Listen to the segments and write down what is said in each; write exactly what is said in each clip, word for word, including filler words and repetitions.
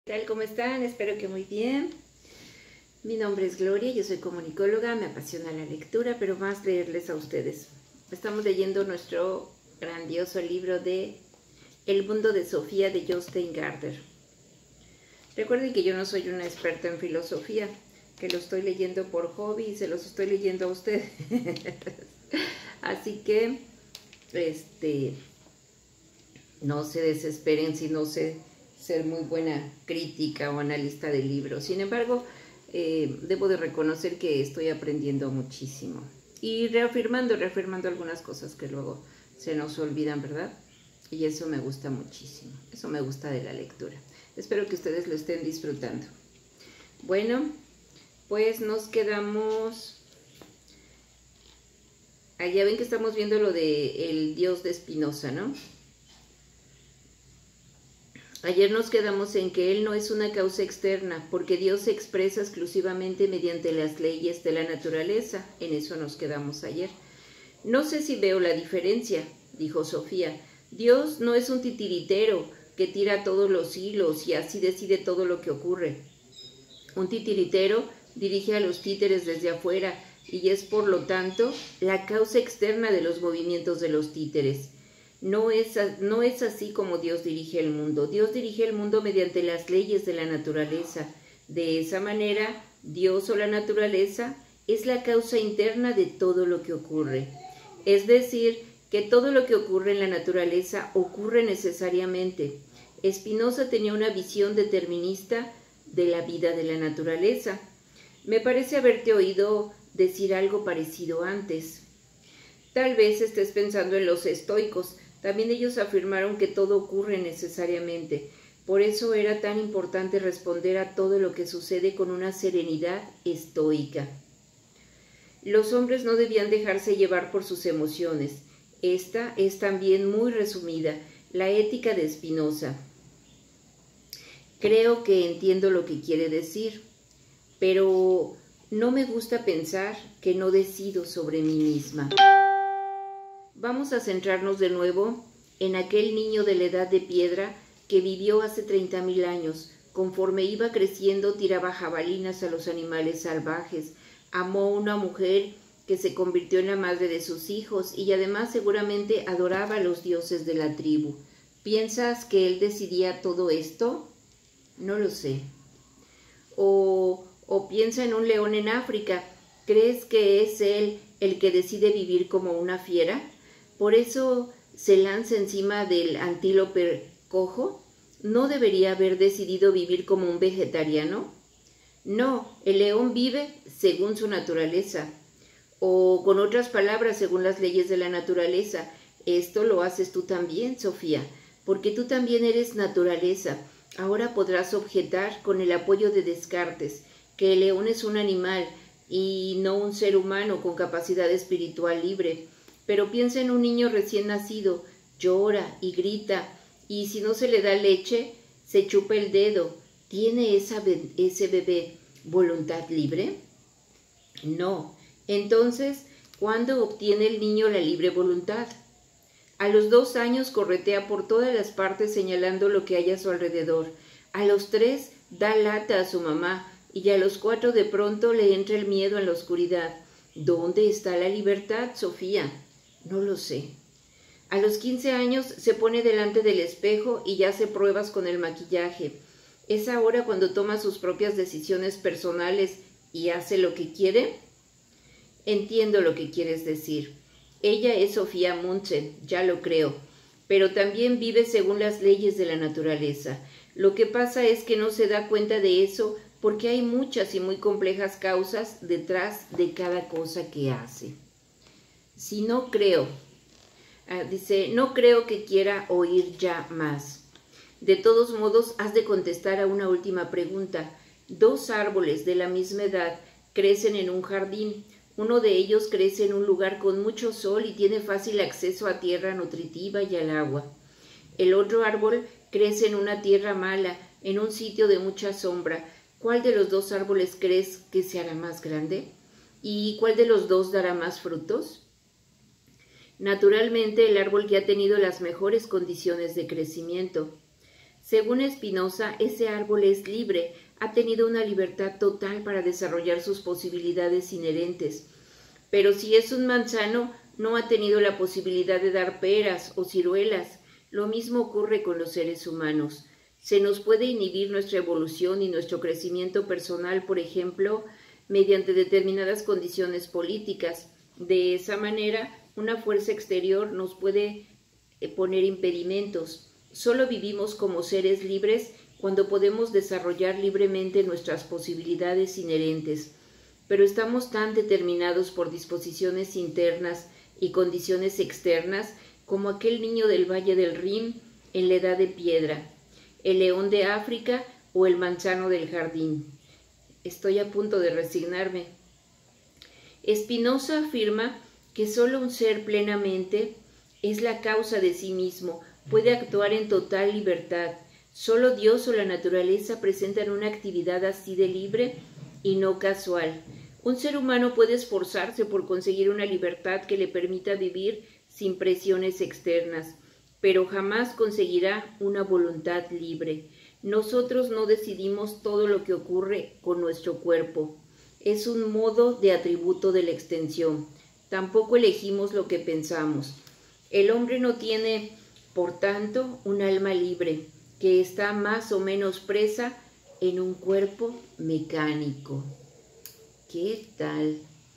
¿Qué tal? ¿Cómo están? Espero que muy bien. Mi nombre es Gloria, yo soy comunicóloga, me apasiona la lectura, pero más leerles a ustedes. Estamos leyendo nuestro grandioso libro de El mundo de Sofía de Jostein Gaarder. Recuerden que yo no soy una experta en filosofía, que lo estoy leyendo por hobby y se los estoy leyendo a ustedes. Así que, este, no se desesperen si no sé ser muy buena crítica o analista de libros. Sin embargo, eh, debo de reconocer que estoy aprendiendo muchísimo y reafirmando, reafirmando algunas cosas que luego se nos olvidan, ¿verdad? Y eso me gusta muchísimo, eso me gusta de la lectura. Espero que ustedes lo estén disfrutando. Bueno, pues nos quedamos... Allá ven que estamos viendo lo de el Dios de Spinoza, ¿no? Ayer nos quedamos en que Él no es una causa externa, porque Dios se expresa exclusivamente mediante las leyes de la naturaleza. En eso nos quedamos ayer. No sé si veo la diferencia, dijo Sofía. Dios no es un titiritero que tira todos los hilos y así decide todo lo que ocurre. Un titiritero dirige a los títeres desde afuera y es, por lo tanto, la causa externa de los movimientos de los títeres. No es, no es así como Dios dirige el mundo. Dios dirige el mundo mediante las leyes de la naturaleza. De esa manera, Dios o la naturaleza es la causa interna de todo lo que ocurre. Es decir, que todo lo que ocurre en la naturaleza ocurre necesariamente. Spinoza tenía una visión determinista de la vida de la naturaleza. Me parece haberte oído decir algo parecido antes. Tal vez estés pensando en los estoicos. También ellos afirmaron que todo ocurre necesariamente. Por eso era tan importante responder a todo lo que sucede con una serenidad estoica. Los hombres no debían dejarse llevar por sus emociones. Esta es también muy resumida, la ética de Spinoza. Creo que entiendo lo que quiere decir, pero no me gusta pensar que no decido sobre mí misma. Vamos a centrarnos de nuevo en aquel niño de la edad de piedra que vivió hace treinta mil años. Conforme iba creciendo, tiraba jabalinas a los animales salvajes. Amó a una mujer que se convirtió en la madre de sus hijos y además seguramente adoraba a los dioses de la tribu. ¿Piensas que él decidía todo esto? No lo sé. O, o piensa en un león en África. ¿Crees que es él el que decide vivir como una fiera? ¿Por eso se lanza encima del antílope cojo? ¿No debería haber decidido vivir como un vegetariano? No, el león vive según su naturaleza, o con otras palabras, según las leyes de la naturaleza. Esto lo haces tú también, Sofía, porque tú también eres naturaleza. Ahora podrás objetar con el apoyo de Descartes que el león es un animal y no un ser humano con capacidad espiritual libre. Pero piensa en un niño recién nacido, llora y grita, y si no se le da leche, se chupa el dedo. ¿Tiene esa be- ese bebé voluntad libre? No. Entonces, ¿cuándo obtiene el niño la libre voluntad? A los dos años corretea por todas las partes señalando lo que hay a su alrededor. A los tres da lata a su mamá, y a los cuatro de pronto le entra el miedo en la oscuridad. ¿Dónde está la libertad, Sofía? No lo sé. A los quince años se pone delante del espejo y ya hace pruebas con el maquillaje. ¿Es ahora cuando toma sus propias decisiones personales y hace lo que quiere? Entiendo lo que quieres decir. Ella es Sofía Munchen, ya lo creo, pero también vive según las leyes de la naturaleza. Lo que pasa es que no se da cuenta de eso porque hay muchas y muy complejas causas detrás de cada cosa que hace. Si no creo, ah, dice, no creo que quiera oír ya más. De todos modos, has de contestar a una última pregunta. Dos árboles de la misma edad crecen en un jardín. Uno de ellos crece en un lugar con mucho sol y tiene fácil acceso a tierra nutritiva y al agua. El otro árbol crece en una tierra mala, en un sitio de mucha sombra. ¿Cuál de los dos árboles crees que se hará más grande? ¿Y cuál de los dos dará más frutos? Naturalmente, el árbol que ha tenido las mejores condiciones de crecimiento. Según Spinoza, ese árbol es libre, ha tenido una libertad total para desarrollar sus posibilidades inherentes. Pero si es un manzano, no ha tenido la posibilidad de dar peras o ciruelas. Lo mismo ocurre con los seres humanos. Se nos puede inhibir nuestra evolución y nuestro crecimiento personal, por ejemplo, mediante determinadas condiciones políticas. De esa manera, una fuerza exterior nos puede poner impedimentos. Solo vivimos como seres libres cuando podemos desarrollar libremente nuestras posibilidades inherentes. Pero estamos tan determinados por disposiciones internas y condiciones externas como aquel niño del Valle del Rin en la Edad de Piedra, el león de África o el manzano del jardín. Estoy a punto de resignarme. Spinoza afirma que solo un ser plenamente es la causa de sí mismo, puede actuar en total libertad. Solo Dios o la naturaleza presentan una actividad así de libre y no casual. Un ser humano puede esforzarse por conseguir una libertad que le permita vivir sin presiones externas, pero jamás conseguirá una voluntad libre. Nosotros no decidimos todo lo que ocurre con nuestro cuerpo. Es un modo de atributo de la extensión. Tampoco elegimos lo que pensamos. El hombre no tiene, por tanto, un alma libre, que está más o menos presa en un cuerpo mecánico. ¿Qué tal?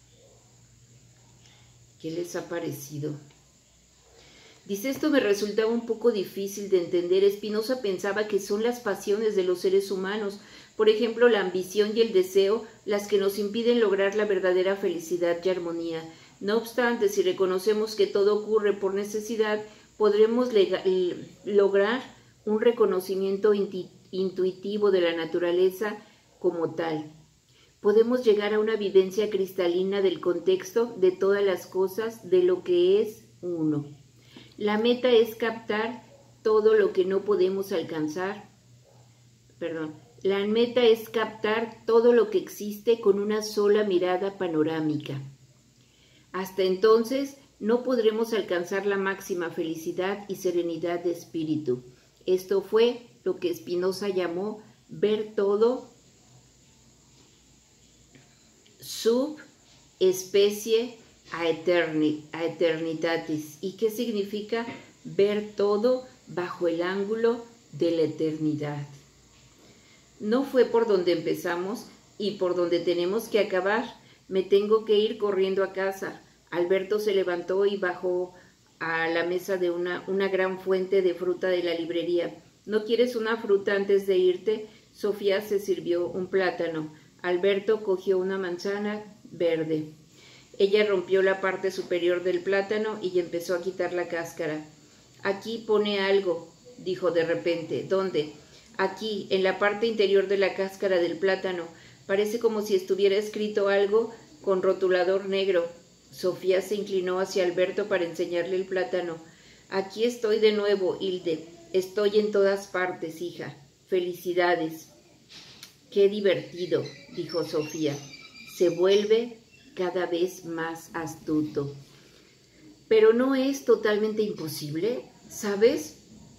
¿Qué les ha parecido? Dice, esto me resultaba un poco difícil de entender. Spinoza pensaba que son las pasiones de los seres humanos, por ejemplo, la ambición y el deseo, las que nos impiden lograr la verdadera felicidad y armonía. No obstante, si reconocemos que todo ocurre por necesidad, podremos lograr un reconocimiento intuitivo de la naturaleza como tal. Podemos llegar a una vivencia cristalina del contexto de todas las cosas, de lo que es uno. La meta es captar todo lo que no podemos alcanzar. Perdón. La meta es captar todo lo que existe con una sola mirada panorámica. Hasta entonces no podremos alcanzar la máxima felicidad y serenidad de espíritu. Esto fue lo que Spinoza llamó ver todo sub especie a, eterni, a eternitatis. ¿Y qué significa ver todo bajo el ángulo de la eternidad? No fue por donde empezamos y por donde tenemos que acabar. Me tengo que ir corriendo a casa. Alberto se levantó y bajó a la mesa de una, una gran fuente de fruta de la librería. ¿No quieres una fruta antes de irte? Sofía se sirvió un plátano. Alberto cogió una manzana verde. Ella rompió la parte superior del plátano y empezó a quitar la cáscara. Aquí pone algo, dijo de repente. ¿Dónde? Aquí, en la parte interior de la cáscara del plátano. Parece como si estuviera escrito algo con rotulador negro. Sofía se inclinó hacia Alberto para enseñarle el plátano. Aquí estoy de nuevo, Hilde. Estoy en todas partes, hija. Felicidades. Qué divertido, dijo Sofía. Se vuelve cada vez más astuto. Pero no es totalmente imposible, ¿sabes?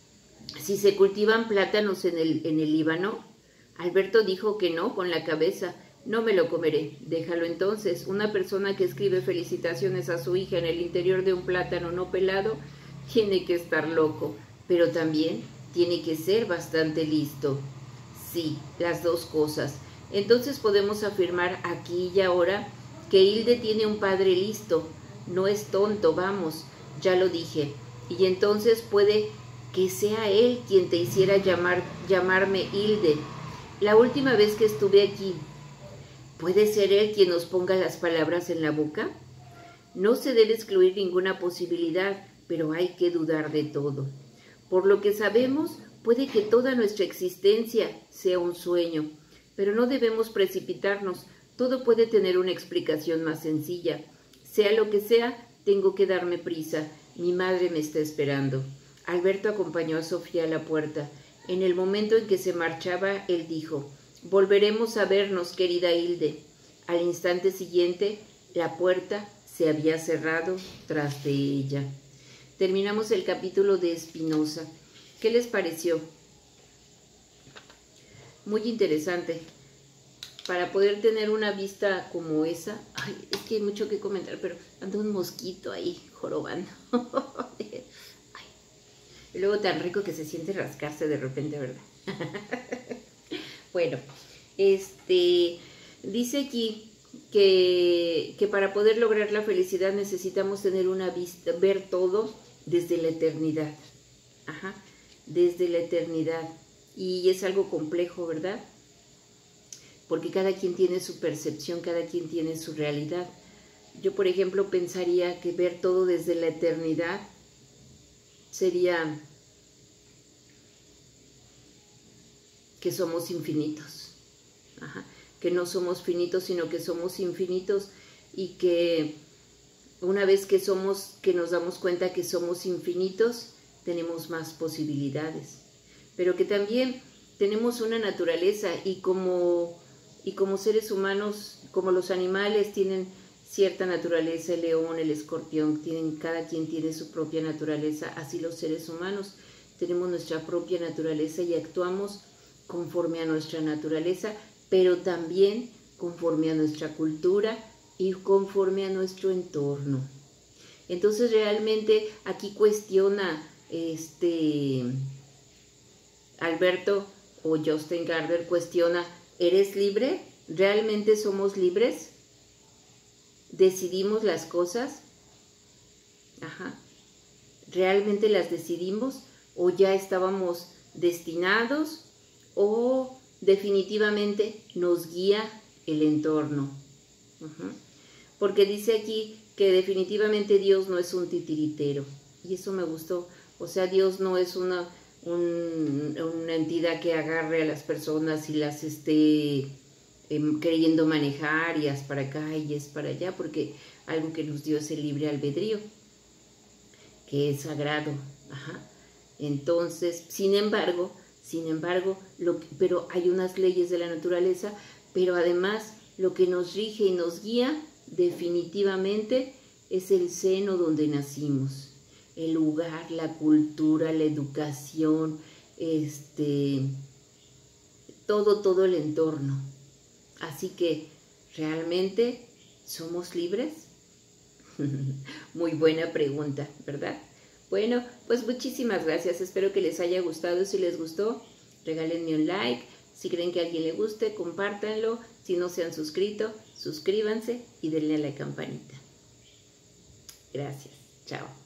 Si se cultivan plátanos en el, en el Líbano. Alberto dijo que no con la cabeza. No me lo comeré. Déjalo entonces. Una persona que escribe felicitaciones a su hija en el interior de un plátano no pelado tiene que estar loco, pero también tiene que ser bastante listo. Sí, las dos cosas. Entonces podemos afirmar aquí y ahora que Hilde tiene un padre listo. No es tonto, vamos, ya lo dije. Y entonces puede que sea él quien te hiciera llamar, llamarme Hilde. La última vez que estuve aquí, ¿puede ser él quien nos ponga las palabras en la boca? No se debe excluir ninguna posibilidad, pero hay que dudar de todo. Por lo que sabemos, puede que toda nuestra existencia sea un sueño, pero no debemos precipitarnos. Todo puede tener una explicación más sencilla. Sea lo que sea, tengo que darme prisa. Mi madre me está esperando. Alberto acompañó a Sofía a la puerta. En el momento en que se marchaba, él dijo: «Volveremos a vernos, querida Hilde». Al instante siguiente, la puerta se había cerrado tras de ella. Terminamos el capítulo de Spinoza. ¿Qué les pareció? muy interesante. Para poder tener una vista como esa, ay, es que hay mucho que comentar, pero anda un mosquito ahí jorobando. Ay, y luego tan rico que se siente rascarse de repente, ¿verdad? Bueno, este, dice aquí que, que para poder lograr la felicidad necesitamos tener una vista, ver todo desde la eternidad. Ajá, desde la eternidad. Y es algo complejo, ¿verdad? Porque cada quien tiene su percepción, cada quien tiene su realidad. Yo, por ejemplo, pensaría que ver todo desde la eternidad sería que somos infinitos. Ajá. Que no somos finitos, sino que somos infinitos, y que una vez que somos, que nos damos cuenta que somos infinitos, tenemos más posibilidades. Pero que también tenemos una naturaleza, y como... Y como seres humanos, como los animales tienen cierta naturaleza, el león, el escorpión, tienen, cada quien tiene su propia naturaleza, así los seres humanos tenemos nuestra propia naturaleza y actuamos conforme a nuestra naturaleza, pero también conforme a nuestra cultura y conforme a nuestro entorno. Entonces realmente aquí cuestiona este Alberto o Jostein Gaarder, cuestiona: ¿eres libre? ¿Realmente somos libres? ¿Decidimos las cosas? Ajá. ¿Realmente las decidimos? ¿O ya estábamos destinados? ¿O definitivamente nos guía el entorno? Ajá. Porque dice aquí que definitivamente Dios no es un titiritero. Y eso me gustó. O sea, Dios no es una... Un, una entidad que agarre a las personas y las esté eh, queriendo manejar, y es para acá y es para allá, porque algo que nos dio es el libre albedrío, que es sagrado. Ajá. Entonces, sin embargo, sin embargo, lo que, pero hay unas leyes de la naturaleza, pero además lo que nos rige y nos guía definitivamente es el seno donde nacimos. El lugar, la cultura, la educación, este, todo, todo el entorno. Así que, ¿realmente somos libres? Muy buena pregunta, ¿verdad? Bueno, pues muchísimas gracias. Espero que les haya gustado. Si les gustó, regálenme un like. Si creen que a alguien le guste, compártanlo. Si no se han suscrito, suscríbanse y denle a la campanita. Gracias. Chao.